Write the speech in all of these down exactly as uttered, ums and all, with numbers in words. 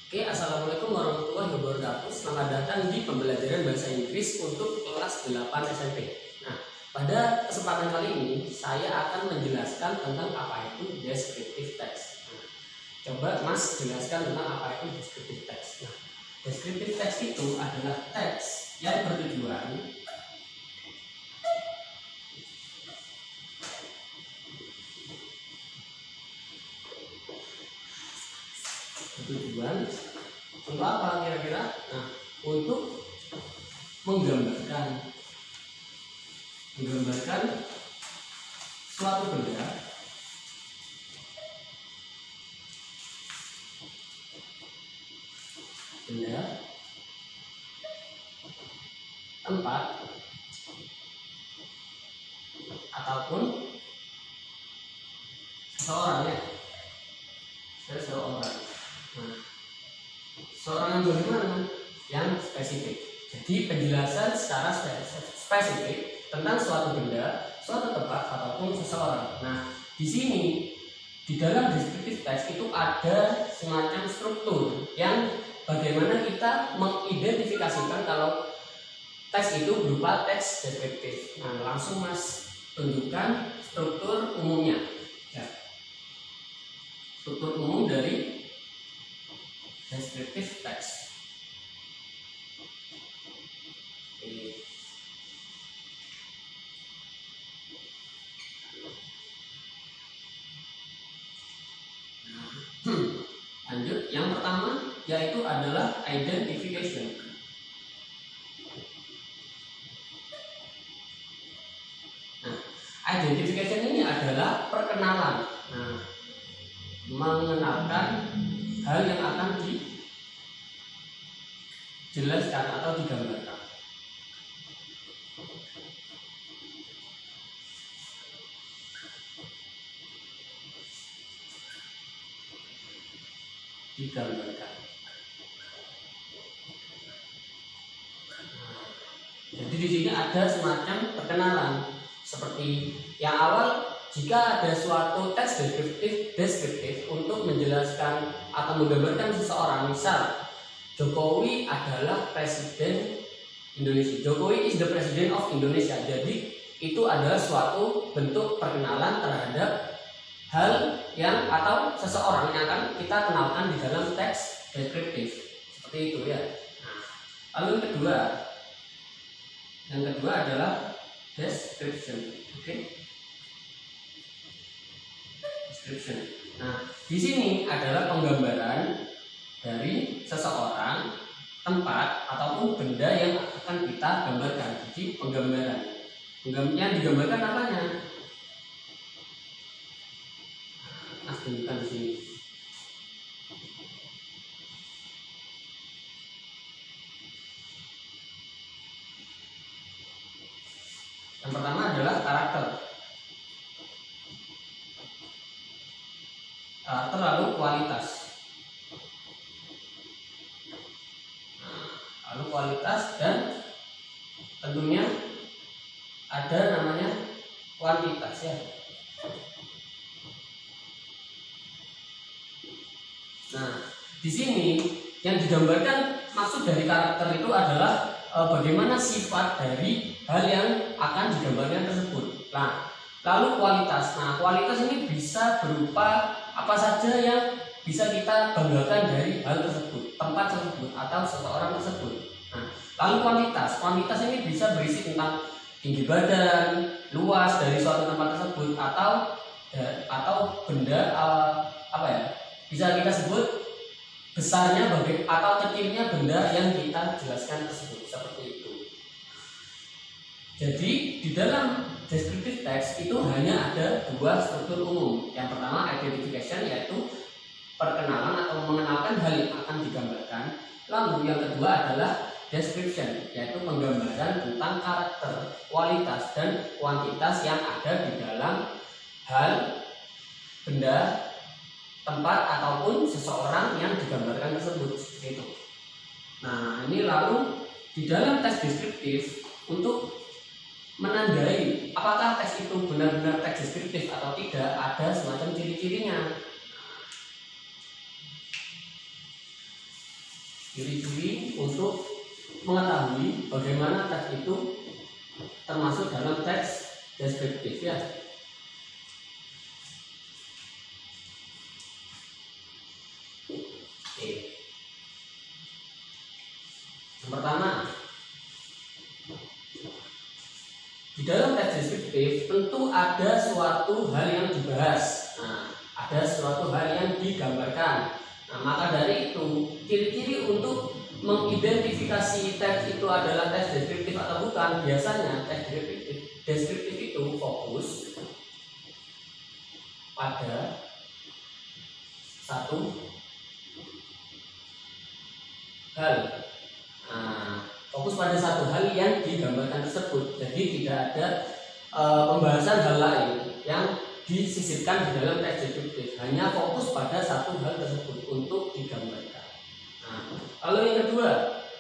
Oke, assalamualaikum warahmatullahi wabarakatuh. Selamat datang di pembelajaran bahasa Inggris untuk kelas delapan S M P. Nah, pada kesempatan kali ini saya akan menjelaskan tentang apa itu descriptive text. Nah, coba Mas jelaskan tentang apa itu descriptive text. Nah, descriptive text itu adalah teks yang bertujuan tujuan untuk apa kira-kira? Nah, untuk menggambarkan menggambarkan suatu benda benda tempat ataupun seseorang ya seseorang. Nah, seorang yang bagaimana? Yang spesifik. Jadi penjelasan secara spesifik tentang suatu benda, suatu tempat ataupun seseorang. Nah, di sini di dalam descriptive text itu ada semacam struktur yang bagaimana kita mengidentifikasikan kalau teks itu berupa teks deskriptif. Nah, langsung Mas tunjukkan struktur umumnya. Ya. Struktur umum dari descriptive text. Oke. Nah, lanjut, yang pertama yaitu adalah identification. Nah, identification ini adalah perkenalan. Nah, mengenalkan hal yang akan dijelaskan atau digambarkan. Digambarkan. Nah, jadi di sini ada semacam perkenalan seperti yang awal. Jika ada suatu teks deskriptif, deskriptif untuk menjelaskan atau menggambarkan seseorang, misal Jokowi adalah presiden Indonesia. Jokowi is the president of Indonesia. Jadi itu adalah suatu bentuk perkenalan terhadap hal yang atau seseorang yang akan kita kenalkan di dalam teks deskriptif. Seperti itu ya. Nah, lalu yang kedua, yang kedua adalah description. Oke. Okay? Nah, di sini adalah penggambaran dari seseorang, tempat ataupun benda yang akan kita gambarkan. Jadi penggambaran. Yang digambarkan apanya? Nah, tunjukkan di sini. Yang pertama adalah karakter. Karakter lalu kualitas. Nah, lalu kualitas dan tentunya ada namanya kuantitas ya. Nah, di sini yang digambarkan maksud dari karakter itu adalah e, bagaimana sifat dari hal yang akan digambarkan tersebut. Nah, lalu kualitas. Nah, kualitas ini bisa berupa apa saja yang bisa kita banggakan dari hal tersebut, tempat tersebut atau seseorang tersebut. Nah, lalu kuantitas. Kuantitas ini bisa berisi tentang tinggi badan, luas dari suatu tempat tersebut atau ya, atau benda uh, apa ya? Bisa kita sebut besarnya bagai atau kecilnya benda yang kita jelaskan tersebut, seperti itu. Jadi di dalam descriptive text itu hanya ada dua struktur umum. Yang pertama identification, yaitu perkenalan atau mengenalkan hal yang akan digambarkan. Lalu yang kedua adalah description, yaitu penggambaran tentang karakter, kualitas dan kuantitas yang ada di dalam hal, benda, tempat ataupun seseorang yang digambarkan tersebut. Gitu. Nah, ini lalu di dalam teks deskriptif untuk menandai apakah teks itu benar-benar teks deskriptif atau tidak, ada semacam ciri-cirinya. ciri-ciri untuk mengetahui bagaimana teks itu termasuk dalam teks deskriptif ya. Oke. Yang pertama, di dalam teks deskriptif tentu ada suatu hal yang dibahas. Nah, ada suatu hal yang digambarkan. Nah, maka dari itu, ciri-ciri untuk mengidentifikasi teks itu adalah teks deskriptif atau bukan, biasanya teks deskriptif, deskriptif itu fokus pada satu hal. Nah, fokus pada satu hal yang digambarkan tersebut. Jadi tidak ada e, pembahasan hal lain yang disisipkan di dalam teks deskriptif, hanya fokus pada satu hal tersebut untuk digambarkan. Nah, lalu yang kedua,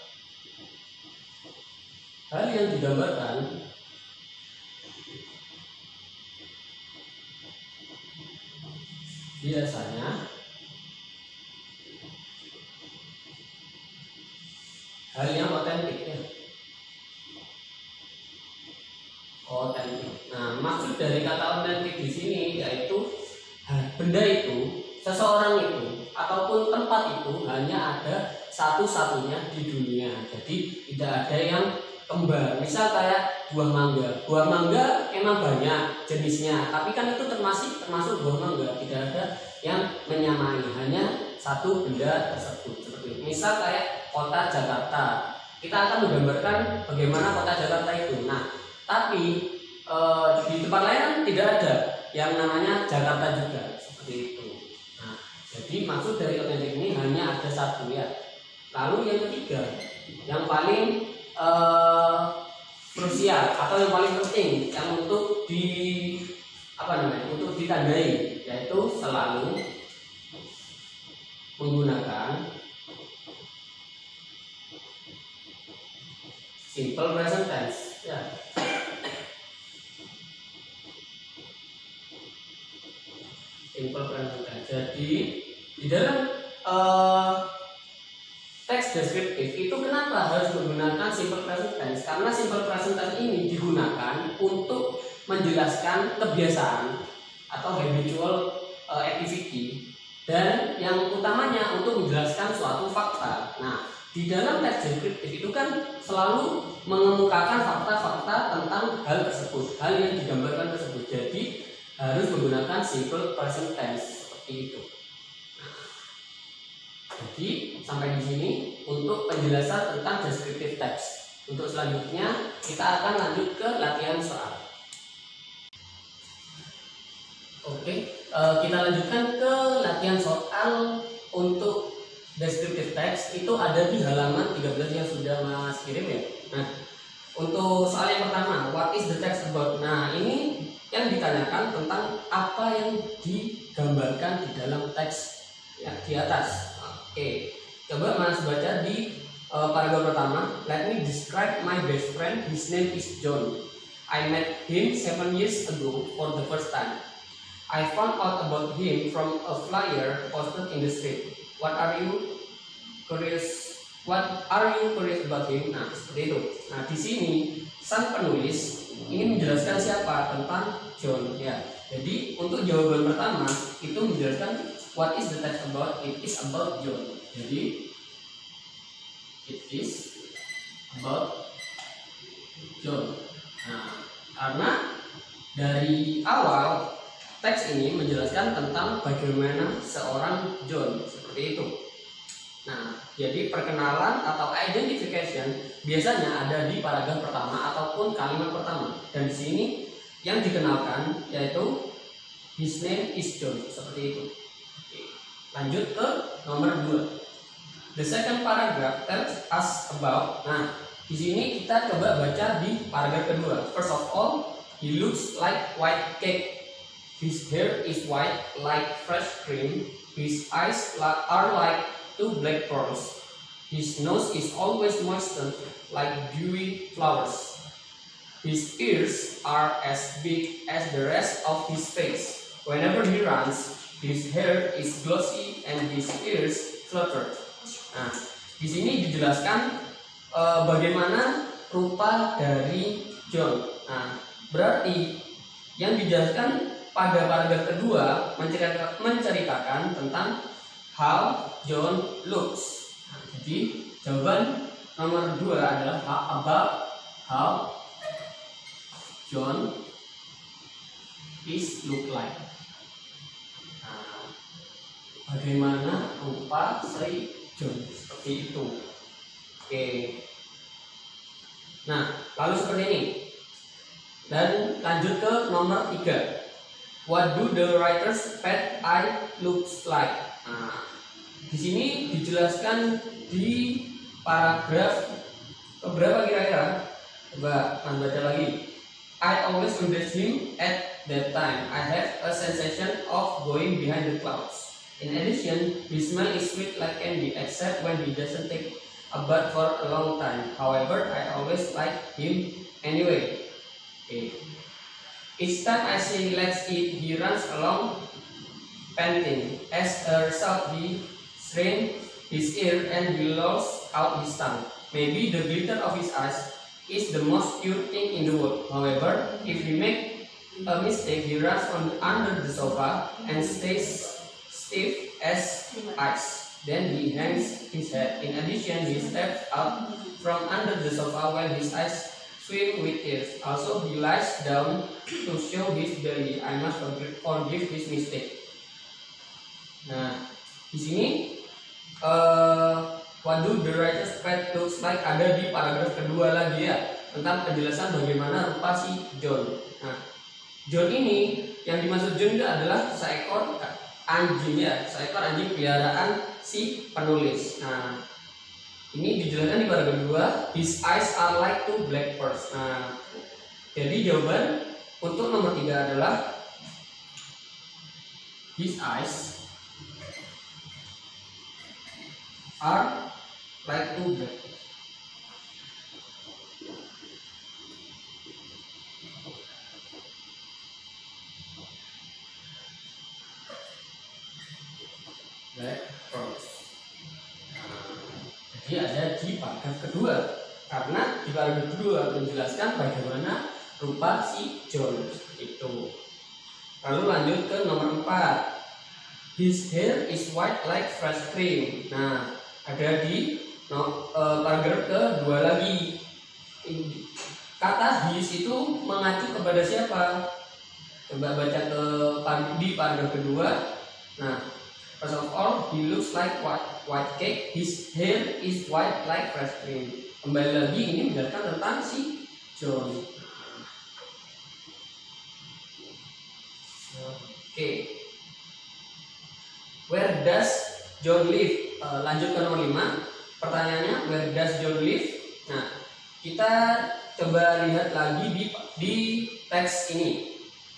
hal yang digambarkan biasanya hal yang otentik ya. Otentik. Nah, maksud dari kata otentik di sini yaitu benda itu, seseorang itu, ataupun tempat itu hanya ada satu-satunya di dunia. Jadi tidak ada yang kembar. Misal kayak buah mangga. Buah mangga emang banyak jenisnya, tapi kan itu termasuk termasuk buah mangga. Tidak ada yang menyamai, hanya satu benda tersebut. Seperti itu. Misal kayak kota Jakarta. Kita akan menggambarkan bagaimana kota Jakarta itu. Nah, tapi e, di tempat lain kan tidak ada yang namanya Jakarta juga, seperti itu. Nah, jadi maksud dari otentik ini hanya ada satu ya. Lalu yang ketiga, yang paling e, krusial atau yang paling penting yang untuk di apa namanya untuk ditandai, yaitu selalu menggunakan simple present tense ya. Simple present tense. Jadi di dalam uh, teks deskriptif itu kenapa harus menggunakan simple present tense? Karena simple present tense ini digunakan untuk menjelaskan kebiasaan atau habitual uh, activity, dan yang utamanya untuk menjelaskan suatu fakta. Nah, di dalam teks deskriptif itu kan selalu mengemukakan fakta-fakta tentang hal tersebut, hal yang digambarkan tersebut. Jadi harus menggunakan simple present tense seperti itu. Nah, jadi sampai di sini untuk penjelasan tentang deskriptif text. Untuk selanjutnya kita akan lanjut ke latihan soal. Oke, uh, kita lanjutkan ke latihan soal untuk deskriptif text. Itu ada di halaman tiga belas yang sudah Mas kirim ya. Nah, untuk soal yang pertama, what is the text about? Nah, ini yang ditanyakan tentang apa yang digambarkan di dalam teks yang di atas. Oke, coba Mas baca di uh, paragraf pertama. Let me describe my best friend. His name is John. I met him seven years ago for the first time. I found out about him from a flyer posted in the street. What are you curious? What are you curious about him? Nah, seperti itu. Nah, di sini sang penulis ingin menjelaskan siapa tentang John ya. Jadi untuk jawaban pertama itu menjelaskan what is the text about? It is about John. Jadi it is about John. Nah, karena dari awal teks ini menjelaskan tentang bagaimana seorang John, seperti itu. Nah, jadi perkenalan atau identification biasanya ada di paragraf pertama ataupun kalimat pertama. Dan di sini yang dikenalkan yaitu his name is John, seperti itu. Oke. Lanjut ke nomor dua. The second paragraph tells us about. Nah, di sini kita coba baca di paragraf kedua. First of all, he looks like white cake. His hair is white like fresh cream. His eyes are like two black pearls. His nose is always moistened like dewy flowers. His ears are as big as the rest of his face. Whenever he runs, his hair is glossy and his ears flutter. Nah, di sini dijelaskan e, bagaimana rupa dari John. Nah, berarti yang dijelaskan pada paragraf kedua menceritakan, menceritakan tentang how John looks. Nah, jadi jawaban nomor dua adalah about how John is look like. Nah, bagaimana rupa si John, seperti itu. Oke. Nah, lalu seperti ini. Dan lanjut ke nomor tiga. What do the writer's pet eye looks like? Nah, di sini dijelaskan di paragraf keberapa kira-kira? Coba Anda baca lagi. I always embrace him at that time. I have a sensation of going behind the clouds. In addition, his smell is sweet like candy, except when he doesn't take a bath for a long time. However, I always like him anyway. Okay. Each time I see Lex eat, he runs along panting. As a result, he strains his ear and he lolls out his tongue. Maybe the glitter of his eyes is the most pure thing in the world. However, if he makes a mistake, he runs on under the sofa and stays stiff as ice. Then he hangs his head. In addition, he steps out from under the sofa while his eyes swim with tears. Also, he lies down to show his belly. I must forgive his mistake. Nah, di sini uh, what do the writer's pet looks like ada di paragraf kedua lagi ya, tentang penjelasan bagaimana rupa si John. Nah, John ini yang dimaksud John itu adalah seekor anjing ya, seekor anjing peliharaan si penulis. Nah, ini dijelaskan di paragraf kedua. His eyes are like two black pearls. Nah, jadi jawaban untuk nomor tiga adalah his eyes are like two black pearls. Black pearls. Jadi ada di paragraf kedua, karena di paragraf kedua menjelaskan bagaimana rupa si John itu. Lalu lanjut ke nomor empat. His hair is white like fresh cream. Nah, ada di no, e, paragraf kedua lagi. Kata his itu mengacu kepada siapa? Coba baca ke di paragraf kedua. Nah, first of all, he looks like white, white cake. His hair is white like fresh cream. Kembali lagi ini menjelaskan tentang si John. Oke. Okay. Where does John live? Uh, lanjut ke nomor lima. Pertanyaannya, where does John live? Nah, kita coba lihat lagi di di teks ini.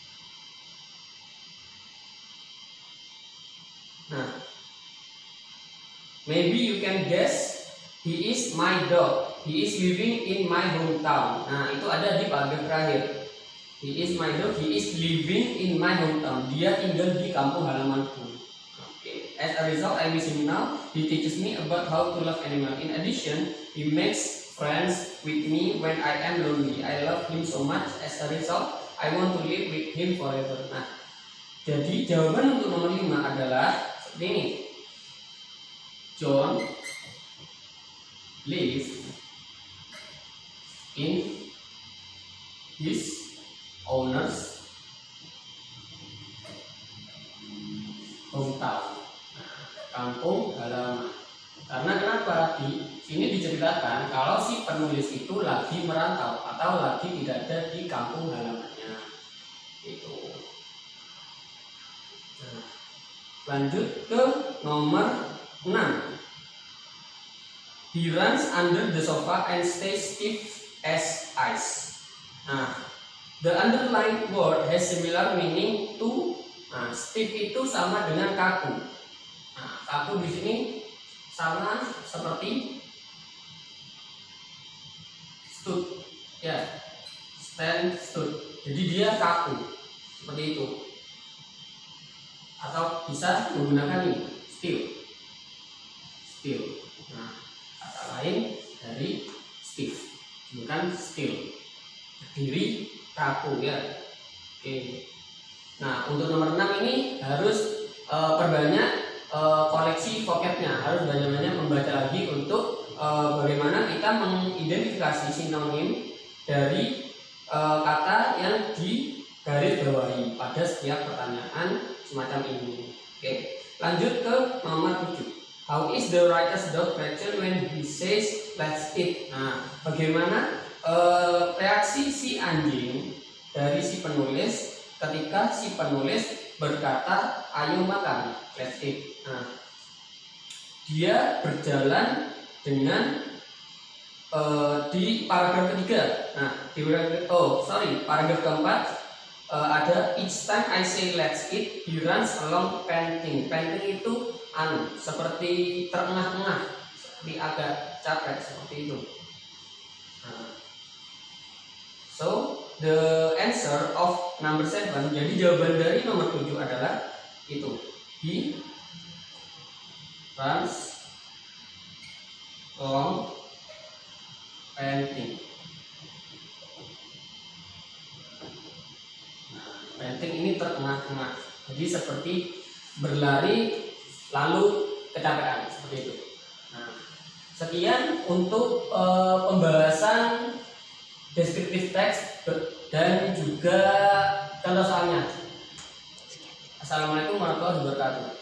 Nah, maybe you can guess, he is my dog. He is living in my hometown. Nah, itu ada di paragraf terakhir. He is my dog. He is living in my hometown. Dia tinggal di kampung halamanku. Okay. As a result, I miss him now. He teaches me about how to love animals. In addition, he makes friends with me when I am lonely. I love him so much. As a result, I want to live with him forever. Nah, jadi jawaban untuk nomor lima adalah ini. John lives in his owner's hometown, kampung halaman. Karena kenapa? Di sini diceritakan kalau si penulis itu lagi merantau atau lagi tidak ada di kampung halamannya. Itu. Nah, lanjut ke nomor enam. He runs under the sofa and stays stiff as ice. Nah, the underlined word has similar meaning to. Nah, stiff itu sama dengan kaku. Nah, kaku di sini sama seperti stood, ya, stand stood. Jadi dia kaku seperti itu. Atau bisa menggunakan ini, still, still. Nah, kata lain dari stiff, bukan still, berdiri, kaku ya. Oke. Nah, untuk nomor enam ini harus e, perbanyak e, koleksi vocabnya, harus banyak-banyak membaca lagi untuk e, bagaimana kita mengidentifikasi sinonim dari e, kata yang di garis bawahi pada setiap pertanyaan semacam ini. Oke, lanjut ke nomor tujuh. How is the writer's dog reaction when he says let's eat? Nah, bagaimana e, reaksi si anjing dari si penulis ketika si penulis berkata ayo makan, let's eat. Nah, dia berjalan dengan e, di paragraf ketiga. Nah, di paragraf oh sorry paragraf keempat. Uh, ada each time I say let's eat, he runs along panting. Panting itu anu seperti terengah-engah, seperti agak capek seperti itu. Nah. So the answer of number seven, jadi jawaban dari nomor tujuh adalah itu. He runs along panting. Panting ini terengah-engah, jadi seperti berlari lalu kecapean seperti itu. Nah, sekian untuk e, pembahasan descriptive text dan juga contoh soalnya. Assalamualaikum warahmatullahi wabarakatuh.